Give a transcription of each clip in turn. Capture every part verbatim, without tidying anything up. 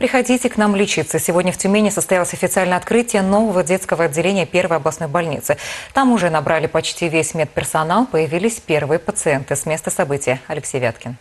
Приходите к нам лечиться. Сегодня в Тюмени состоялось официальное открытие нового детского отделения первой областной больницы. Там уже набрали почти весь медперсонал, появились первые пациенты. С места события Алексей Вяткин.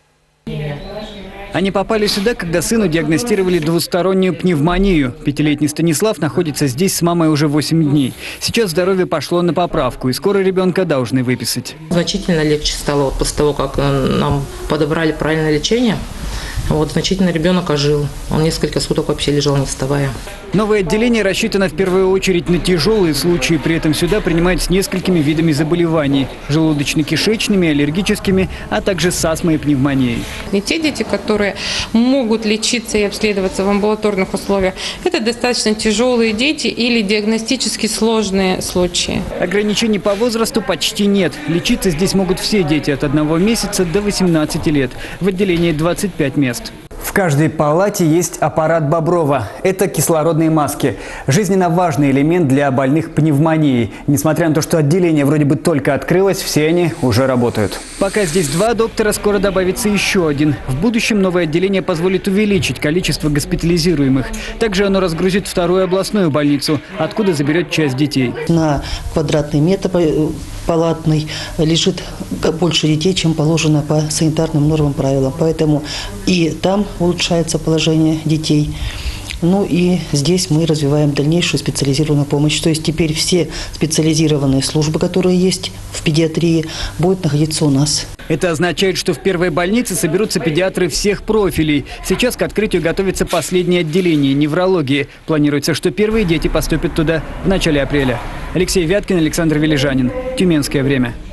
Они попали сюда, когда сыну диагностировали двустороннюю пневмонию. Пятилетний Станислав находится здесь с мамой уже восемь дней. Сейчас здоровье пошло на поправку, и скоро ребенка должны выписать. Значительно легче стало вот после того, как нам подобрали правильное лечение. Вот, значительно ребенок ожил. Он несколько суток вообще лежал, не вставая. Новое отделение рассчитано в первую очередь на тяжелые случаи. При этом сюда принимают с несколькими видами заболеваний. Желудочно-кишечными, аллергическими, а также с астмой и пневмонией. И те дети, которые могут лечиться и обследоваться в амбулаторных условиях, это достаточно тяжелые дети или диагностически сложные случаи. Ограничений по возрасту почти нет. Лечиться здесь могут все дети от одного месяца до восемнадцати лет. В отделении двадцать пять мест. В каждой палате есть аппарат Боброва. Это кислородные маски. Жизненно важный элемент для больных пневмонией. Несмотря на то, что отделение вроде бы только открылось, все они уже работают. Пока здесь два доктора, скоро добавится еще один. В будущем новое отделение позволит увеличить количество госпитализируемых. Также оно разгрузит вторую областную больницу, откуда заберет часть детей. На квадратный метр палатный лежит больше детей, чем положено по санитарным нормам, правилам. Поэтому и там улучшается положение детей. Ну и здесь мы развиваем дальнейшую специализированную помощь. То есть теперь все специализированные службы, которые есть в педиатрии, будут находиться у нас. Это означает, что в первой больнице соберутся педиатры всех профилей. Сейчас к открытию готовится последнее отделение – неврологии. Планируется, что первые дети поступят туда в начале апреля. Алексей Вяткин, Александр Вележанин. Тюменское время.